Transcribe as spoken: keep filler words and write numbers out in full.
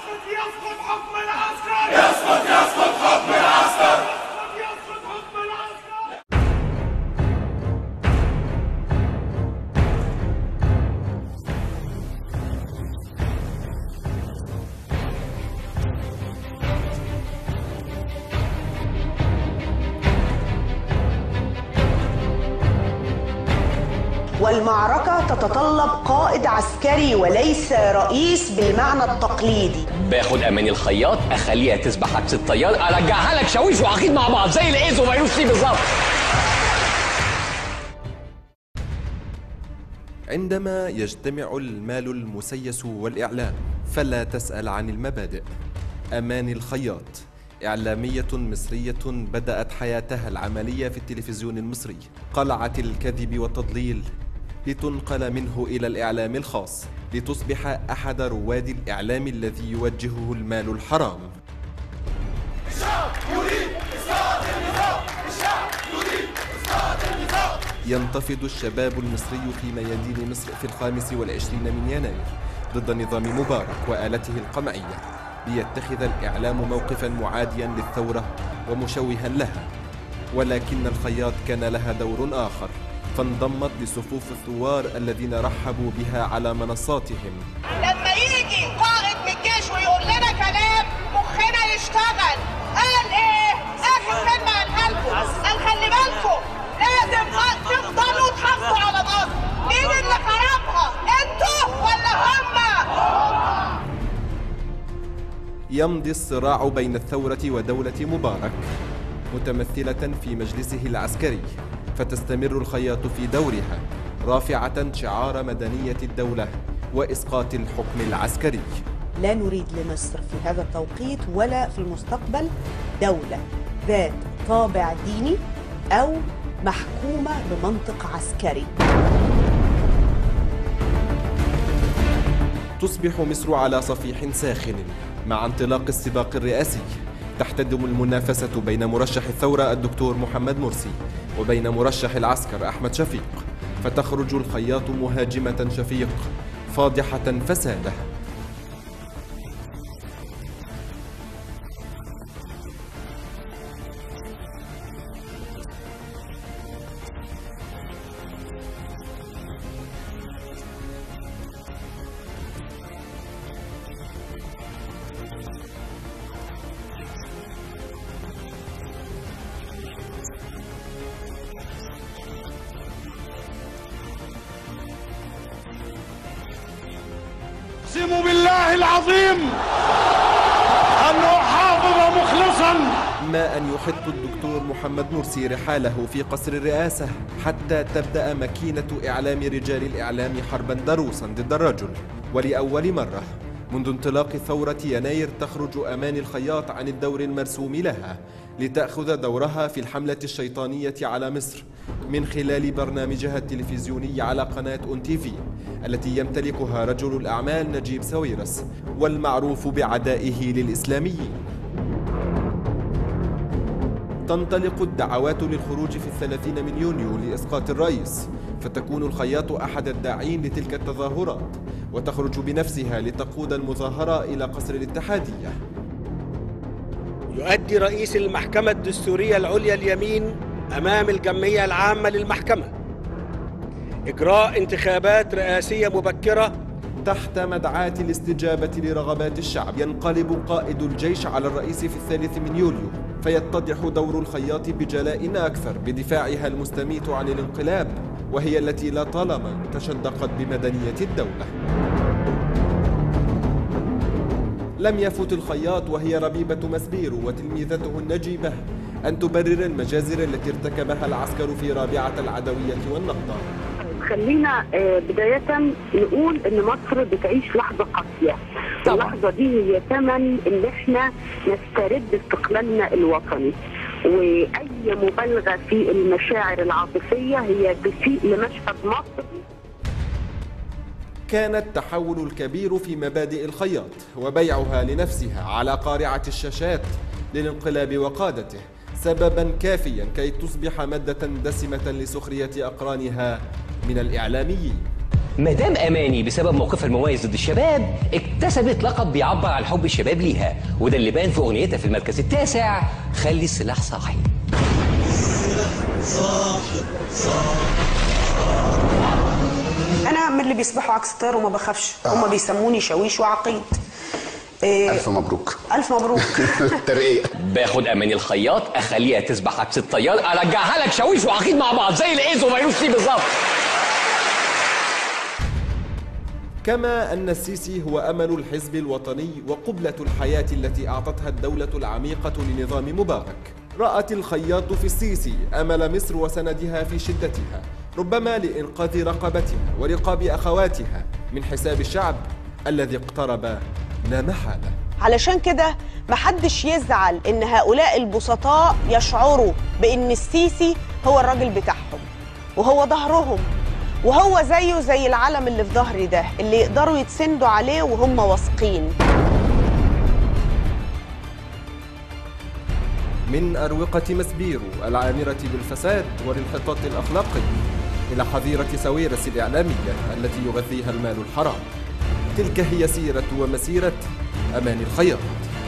يسقط يسقط حكم العسكر. يسقط يسقط حكم العسكر. يسقط حكم العسكر. والمعركة تتطلب قائد عسكري وليس رئيس بالمعنى التقليدي. باخد اماني الخياط اخليها تسبح عكس الطيار ارجعها لك شاويش وعقيد مع بعض زي الايز وفيروس سي بالظبط. عندما يجتمع المال المسيس والإعلام فلا تسأل عن المبادئ. أماني الخياط إعلامية مصرية بدأت حياتها العملية في التلفزيون المصري، قلعة الكذب والتضليل، لتنقل منه إلى الإعلام الخاص، لتصبح أحد رواد الإعلام الذي يوجهه المال الحرام. الشعب يريد إسقاط النظام. الشعب يريد إسقاط النظام. ينتفض الشباب المصري في ميادين مصر في الخامس والعشرين من يناير ضد نظام مبارك وآلته القمعية، ليتخذ الإعلام موقفا معاديا للثورة ومشوها لها. ولكن الخياط كان لها دور آخر، فانضمت لصفوف الثوار الذين رحبوا بها على منصاتهم. لما يجي قائد من الجيش ويقول لنا كلام مخنا يشتغل، قال ايه؟ اخر كلمه قالها لكم، قال خلي بالكم لازم تفضلوا تحافظوا على مصر. مين اللي خربها؟ انتوا ولا هما؟ يمضي الصراع بين الثورة ودولة مبارك متمثلة في مجلسه العسكري، فتستمر الخياط في دورها رافعة شعار مدنية الدولة وإسقاط الحكم العسكري. لا نريد لمصر في هذا التوقيت ولا في المستقبل دولة ذات طابع ديني أو محكومة بمنطق عسكري. تصبح مصر على صفيح ساخن مع انطلاق السباق الرئاسي. تحتدم المنافسة بين مرشح الثورة الدكتور محمد مرسي وبين مرشح العسكر أحمد شفيق، فتخرج الخياط مهاجمة شفيق فاضحة فساده. أقسم بالله العظيم أن أحافظ مخلصا. ما أن يحط الدكتور محمد مرسي رحاله في قصر الرئاسة حتى تبدأ ماكينة إعلام رجال الإعلام حربا ضروسا ضد الرجل. ولأول مرة منذ انطلاق ثورة يناير تخرج أماني الخياط عن الدور المرسوم لها لتأخذ دورها في الحملة الشيطانية على مصر من خلال برنامجها التلفزيوني على قناة أون تي في التي يمتلكها رجل الأعمال نجيب ساويرس والمعروف بعدائه للإسلاميين. تنطلق الدعوات للخروج في الثلاثين من يونيو لإسقاط الرئيس، فتكون الخياط أحد الداعين لتلك التظاهرات وتخرج بنفسها لتقود المظاهرة إلى قصر الاتحادية. يؤدي رئيس المحكمة الدستورية العليا اليمين أمام الجمعية العامة للمحكمة إجراء انتخابات رئاسية مبكرة تحت مدعاة الاستجابة لرغبات الشعب. ينقلب قائد الجيش على الرئيس في الثالث من يوليو، فيتضح دور الخياط بجلاء أكثر بدفاعها المستميت عن الانقلاب، وهي التي لطالما تشدقت بمدنية الدولة. لم يفت الخياط وهي ربيبة مسبير وتلميذته النجيبة أن تبرر المجازر التي ارتكبها العسكر في رابعة العدوية والنهضة. خلينا بداية نقول إن مصر بتعيش لحظة قاسية. اللحظة دي هي ثمن إن إحنا نسترد استقلالنا الوطني، وأي مبالغة في المشاعر العاطفية هي تسيء لمشهد مصر. كان التحول الكبير في مبادئ الخياط وبيعها لنفسها على قارعة الشاشات للانقلاب وقادته سببا كافيا كي تصبح مادة دسمة لسخرية أقرانها من الإعلاميين. مدام أماني بسبب موقفها المميز ضد الشباب اكتسبت لقب بيعبر عن حب الشباب ليها، وده اللي بان في أغنيتها في المركز التاسع خلي السلاح صاحي. أنا من اللي بيسبحوا عكس الطير وما بخافش، آه. هم بيسموني شاويش وعقيد. إيه ألف مبروك. ألف مبروك. ترقية. باخد أماني الخياط أخليها تسبح عكس الطيار أرجعها لك شاويش وعقيد مع بعض زي الإيز وفيروس سي بالظبط. كما أن السيسي هو أمل الحزب الوطني وقبلة الحياة التي أعطتها الدولة العميقة لنظام مبارك. رأت الخياط في السيسي أمل مصر وسندها في شدتها، ربما لإنقاذ رقبتها ورقاب أخواتها من حساب الشعب الذي اقترب لا محالة. علشان كده محدش يزعل إن هؤلاء البسطاء يشعروا بإن السيسي هو الراجل بتاعهم وهو ظهرهم، وهو زيه زي العلم اللي في ظهري ده اللي يقدروا يتسندوا عليه وهم واثقين. من أروقة مسبيرو العامرة بالفساد والانحطاط الأخلاقي إلى حظيرة سويرس الإعلامية التي يغذيها المال الحرام، تلك هي سيرة ومسيرة أماني الخياط.